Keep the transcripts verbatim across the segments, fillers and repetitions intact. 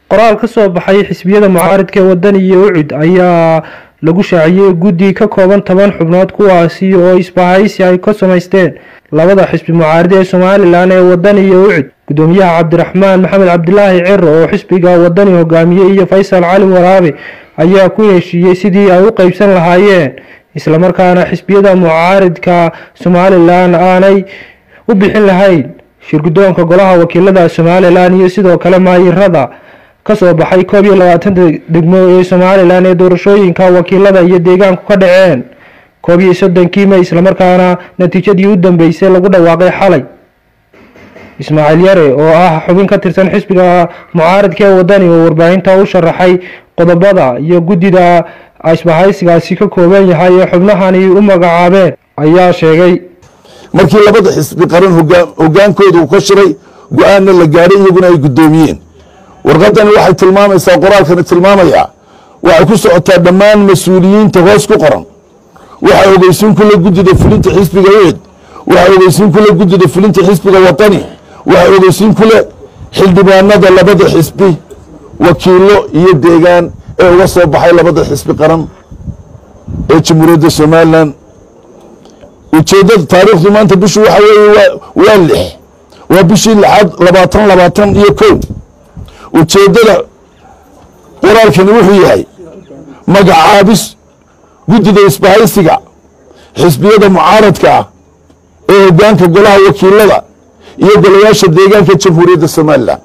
qoraal ka soo baxay xisbiyada mucaaradka ee waddan iyo ucid ayaa lagu shaaciyay guddi ka kooban toban xubnood kuwaasi oo isbahaysi ay ka samaysteen labada xisbi mucaarad ee Soomaaliland ee waddan iyo ucid gudoomiyaha Cabdiraxmaan Maxamed Cabdilaahi Ciro oo xisbiga waddan hogaamiyay iyo Faysal Cali Waraabe ayaa ku heshiiyay sidii ay u qaybsan lahaayeen isla markaana xisbiyada mucaaradka Soomaaliland aanay u bixin lahayn shirgudoonka golaha wakiilada Soomaaliland iyo sidoo kale maayirada ka soo baxay koob iyo labaatan degmo ee Soomaaliland ee doorashooyinka wakiilada iyo deegaanka ka dhaceen koob iyo soddon kiima isla markaana natiijadii u dambeysay lagu dhawaaqay xalay Ismaaciil Yare oo ah xubin ka tirsan xisbiga mucaaradka ee wadani oo warbaahinta u sharaxay qodobada iyo guddida isbahaysigaasi ka kooban yahay ee xubnahani u magacaabeen ayaa sheegay markii labada xisbi qaran hogaankooda uu ka shiray go'aanna la gaaray iyaguna ay gudoomiyeen warqadani waxay tilmaamaysaa qoraalkani tilmaamayaa waxay ku socotaa dhammaan mas'uuliyiinta hoos ku qoran waxay ogeysiin kula guddida fulinta xisbiga weed waxay ogeysiin kula guddida fulinta xisbiga wadani waxay ogeysiin kula xildhibaanada labada xisbi wakiilo iyo deegaan ee uga soo baxay labada xisbi qaran ee jamhuuriyadda Soomaaliland ujeedada taariikhdu maanta bishu waxa weeye waa lix waa bishii lixaad labaatan labaatan iyo kow ujeedada qoraalkani wuxuu yahay magacaabis guddida isbahaysiga xisbiyada mucaaradka ah ee hogaanka golaha wakiilada iyo golayaasha deegaanka jamhuuriyadda Soomaaliland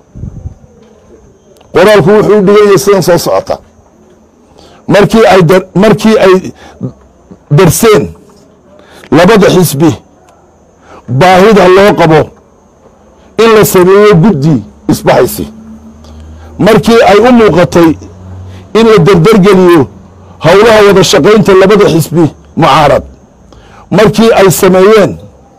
qoraalku wuxuu dhigay sidan soo socota markii ay markii ay darseen labada xisbi baahida loo qabo in la sameeyo guddi isbahaysi markii ay u muuqatay in la dardargeliyo howlaha wada shaqaynta labada xisbi mucaarad markii ay sameeyeen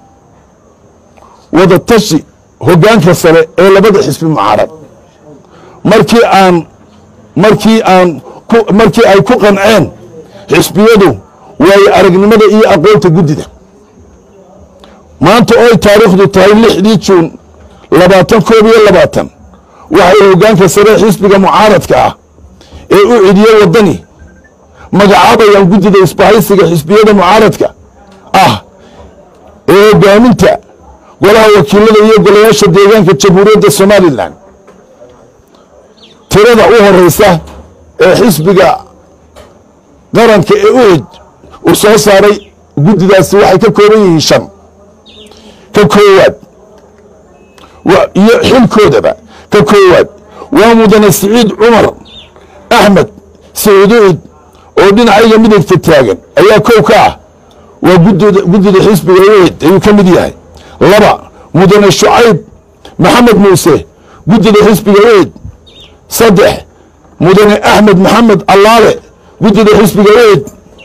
wada tashi hogaanka sare ee labada xisbi mucaarad markii aan markii aan markii ay ku qanceen xisbiyadu way aragnimada iyo aqoonta guddida maanta oo taariikhdu tahay lixdii Juun labaatan koob iyo labaatan waxay hogaanka sare xisbiga mucaaradka ah ee u ciidiyay wadani magacaabayaan guddida isbahaysiga xisbiyada mucaaradka ah ee hogaaminta golaha wakiilada iyo golayaasha deegaanka jamhuuriyadda Soomaaliland tirada u horeysa ee xisbiga qaranka ee u cid uu soo saaray guddidaasi waxay ka kooban yihiin shan ka koowaad iyo xilkoodaba ka koowaad waa mudane Siciid Cumar Axmed Siciid oo dhinacayga midigta taagan ayaa koow ka ah waa guddida guddida xisbiga weed ayuu ka mid yahay laba mudane Shucayb Maxamed Muuse guddida xisbiga weed saddex mudane Axmed Maxamed Allaale guddida xisbiga weed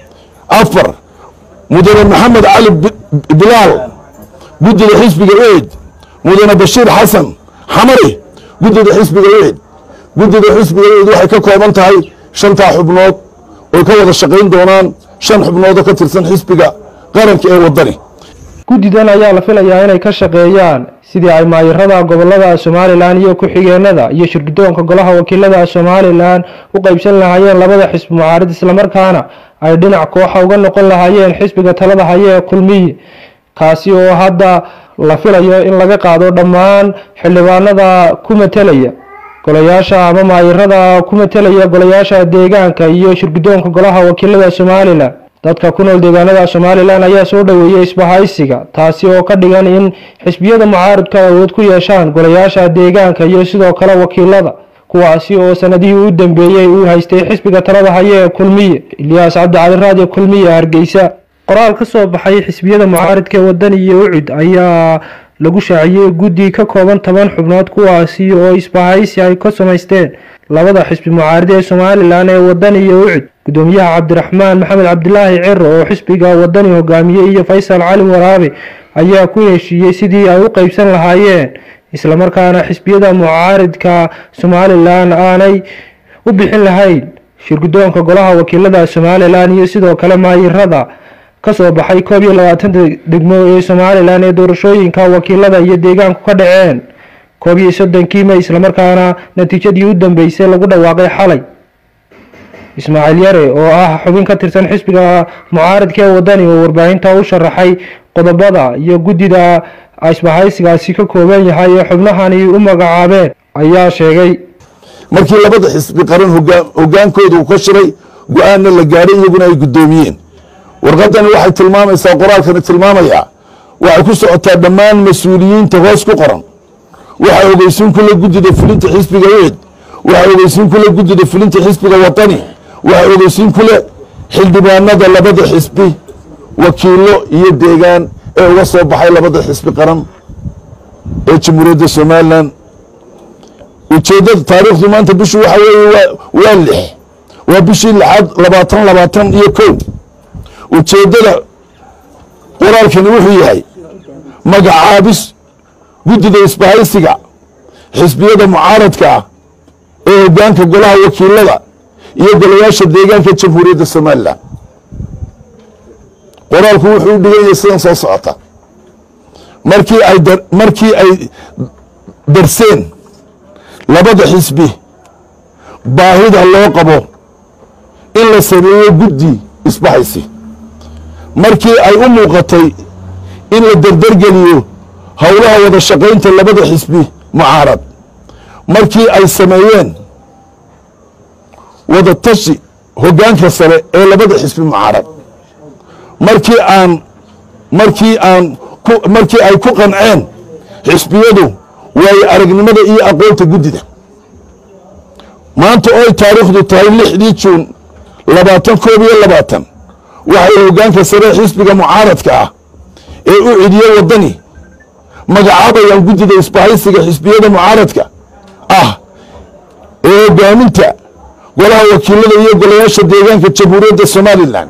afar mudane Maxamed Cali Bilaal guddida xisbiga weed mudane Bashiir Xasan Xamari guddida xisbiga weed guddida xisbiga weed waxay ka kooban tahay shanta xubnood oo ka wada shaqayn doonaan shan xubnood oo ka tirsan xisbiga qaranka ee wadani guddidan ayaa la filayaa inay ka shaqeeyaan sidii ay maayirada gobolada Soomaaliland iyo ku xigeenada iyo shirgudoonka golaha wakiilada Soomaaliland u qaybsan lahaayeen labada xisbi mucaarad isla markaana ay dhinac koox uga noqon lahaayeen xisbiga talada haya ee kulmiye kaasi oo hadda la filayo in laga qaado dhammaan xildhibaanada ku metelaya golayaasha ama maayirada ku metelaya golayaasha deegaanka iyo shirgudoonka golaha wakiilada Soomaaliland dadka ku nool deegaanada Soomaaliland ayaa soo dhaweeyay isbahaysiga taasi oo ka dhigan in xisbiyada mucaaradka awood ku yeeshaan golayaasha deegaanka iyo sidoo kale wakiilada kuwaasi oo sanadihii u dambeeyay uu haystay xisbiga talada haya ee kulmiye Ilyas Cabdi Cali Radio Kulmiye Hargeysa qoraal ka soo baxay xisbiyada mucaaradka ee waddan iyo ucid ayaa lagu shaaciyay guddi ka kooban toban xubnood kuwaasi oo isbahaysi ay ka samaysteen labada xisbi mucaarad ee Soomaaliland ee waddan iyo ucid gudoomiyaha Cabdiraxmaan Maxamed Cabdilaahi Ciro oo xisbiga waddan hogaamiyay iyo Faysal Cali Waraabe ayaa ku heshiiyay sidii ay u qaybsan lahaayeen isla markaana xisbiyada mucaaradka Soomaaliland aanay u bixin lahayn shirgudoonka golaha wakiilada Soomaaliland iyo sidoo kale maayirada ka soo baxay koob iyo labaatan degmo ee Soomaaliland ee doorashooyinka wakiilada iyo deegaanka ka dhaceen koob iyo soddonkii May islamarkaana natiijadii u dambeysay lagu dhawaaqay xalay. Ismaaciil Yare oo ah xubin ka tirsan xisbiga mucaaradka ee wadani oo warbaahinta u sharaxay qodobada iyo guddida isbahaysigaasi ka kooban yahay ee xubnahani u magacaabeen ayaa sheegay markii labada xisbi qaran hogaankooda uu ka shiray go'aanna la gaaray iyaguna ay guddoomiyeen. warqadani waxay tilmaamaysaa qoraalkani tilmaamayaa waxay ku socotaa dhammaan mas-uuliyiinta hoos ku qoran. waxay ogeysiin kula guddida fulinta xisbiga weed, waxay ogeysiin kula guddida fulinta xisbiga wadani, waxay ogeysiin kula xildhibaanada labada xisbi wakiilo iyo deegaan ee uga soo baxay labada xisbi qaran ee jamhuuriyadda Somaliland. ujeedada taariikhdu maanta bishu waxa weeye waa lix waa bishii lixaad labaatan labaatan iyo kow. ujeedada qoraalkani wuxuu yahay magacaabis guddida isbahaysiga xisbiyada mucaaradka ah ee hogaanka golaha wakiilada iyo golayaasha deegaanka jamhuuriyadda Somaliland. qoraalku wuxuu dhigay sidan soo socota: markii ay markii ay darseen labada xisbi baahida loo qabo in la sameeyo guddi isbahaysi, markii ay u muuqatay in la dardargeliyo howlaha wada shaqaynta labada xisbi mucaarad, markii ay sameeyeen wada tashi hogaanka sare ee labada xisbi mucaarad, markii aan markii aan markii ay ku qanceen xisbiyadu waayo aragnimada iyo aqoonta guddida. maanta oo taariikhdu tahay lixdii Juun labaatan koob iyo labaatan waxay hogaanka sare xisbiga mucaaradka ah ee u cidiyay wadani magacaabayaan guddida isbahaysiga xisbiyada mucaaradka ah ee hogaaminta golaha wakiilada iyo golayaasha deegaanka jamhuuriyadda Somaliland.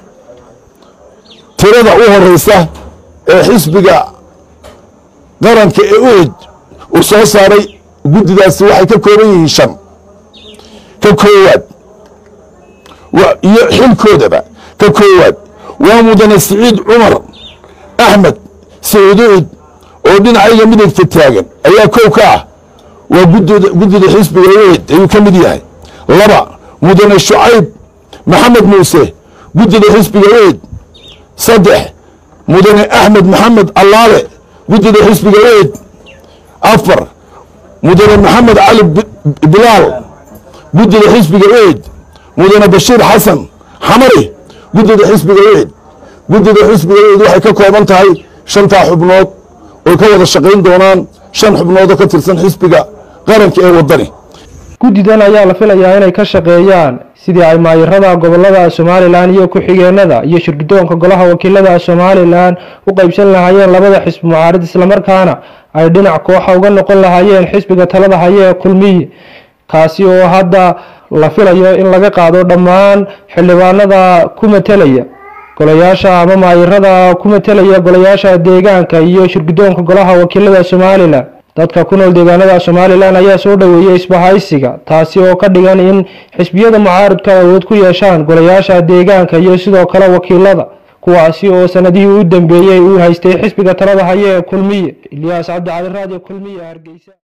tirada u horeysa ee xisbiga qaranka ee u cid uu soo saaray guddidaasi waxay ka kooban yihiin shan. ka koowaad iyo xilkoodaba ka koowaad waa mudane Siciid Cumar Axmed Saciid oo dhinacayga midigta taagan ayaa kow ka ah, waa guddida guddida xisbiga weed ayuu ka mid yahay. laba mudane Shucayb Maxamed Muuse guddida xisbiga weed. saddex mudane Axmed Maxamed Allaale guddida xisbiga weed. afar mudane Maxamed Cali Bilaal guddida xisbiga weed. mudane Bashiir Xasan Xamari guddida xisbiga weed. guddida xisbiga weed waxay ka kooban tahay shantaa xubnood oo ka wada shaqayn doonaan shan xubnood oo ka tirsan xisbiga qaranka ee wadani. guddidan ayaa la filayaa inay ka shaqeeyaan sidii ay maayirada gobolada Somaliland iyo ku-xigeenada iyo shirkidoonka golaha wakiilada Somaliland u qaybsan lahaayeen labada xisbi mucaarad isla markaana ay dhinac kooxa uga noqon lahaayeen xisbiga talada haya ee kulmiye, kaasi oo hadda la filayo in laga qaado dhammaan xildhibaanada ku metelaya golayaasha ama maayirada ku metelaya golayaasha deegaanka iyo shirkidoonka golaha wakiilada Somaliland. dadka ku nool deegaanada Somaliland ayaa soo dhaweeyay isbahaysiga, taasi oo ka dhigan in xisbiyada mucaaradka awood ku yeeshaan golayaasha deegaanka iyo sidoo kale wakiilada, kuwaasi oo sanadihii u dambeeyay uu haystay xisbiga talada haya ee kulmiye. Ilyas Cabdi Cali, Radio Kulmiye, Hargeysa.